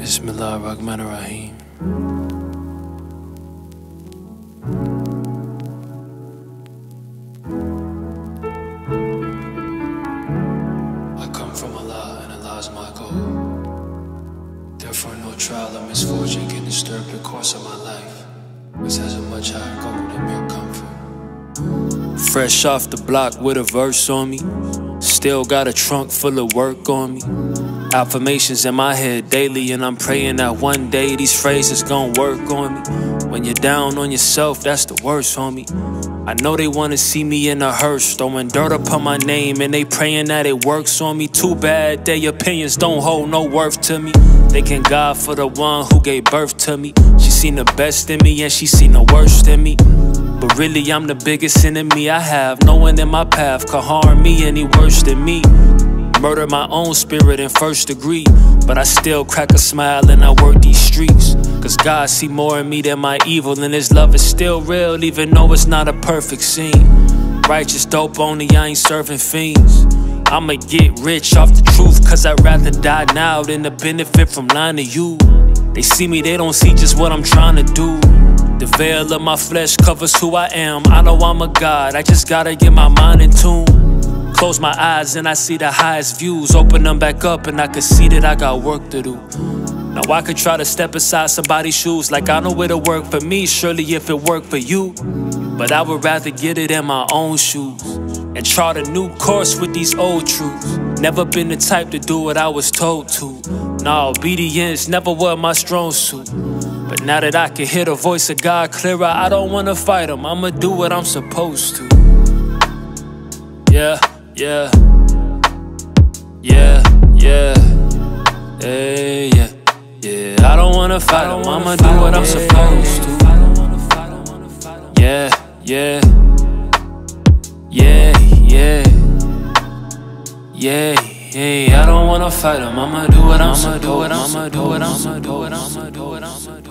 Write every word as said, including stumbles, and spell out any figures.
Bismillahirrahmanirrahim. I come from Allah and Allah is my goal. Therefore no trial or misfortune can disturb the course of my life, which has a much higher goal than mere comfort. Fresh off the block with a verse on me, still got a trunk full of work on me. Affirmations in my head daily, and I'm praying that one day these phrases gon' work on me. When you're down on yourself, that's the worst, homie. I know they wanna see me in a hearse, throwing dirt upon my name, and they praying that it works on me. Too bad their opinions don't hold no worth to me. Thanking God for the one who gave birth to me. She seen the best in me and she seen the worst in me. But really I'm the biggest enemy I have. No one in my path could harm me any worse than me. Murder my own spirit in first degree, but I still crack a smile and I work these streets. Cause God see more in me than my evil, and His love is still real even though it's not a perfect scene. Righteous dope only, I ain't serving fiends. I'ma get rich off the truth, cause I'd rather die now than to benefit from lying to you. They see me, they don't see just what I'm trying to do. The veil of my flesh covers who I am. I know I'm a god, I just gotta get my mind in tune. Close my eyes and I see the highest views. Open them back up and I can see that I got work to do. Now I could try to step aside somebody's shoes, like I know it'll work for me, surely if it worked for you. But I would rather get it in my own shoes and chart a new course with these old truths. Never been the type to do what I was told to. Nah, obedience never was my strong suit. But now that I can hear the voice of God clearer, I don't wanna fight him, I'ma do what I'm supposed to. Yeah. Yeah, yeah, yeah, hey, yeah, yeah. I don't wanna fight him, I'ma do what I'm supposed to. Yeah, yeah, yeah, yeah, yeah, yeah. I don't wanna fight him, I'ma do what I'm supposed to. I'ma do what I'm supposed to. I'ma do what I'm supposed to.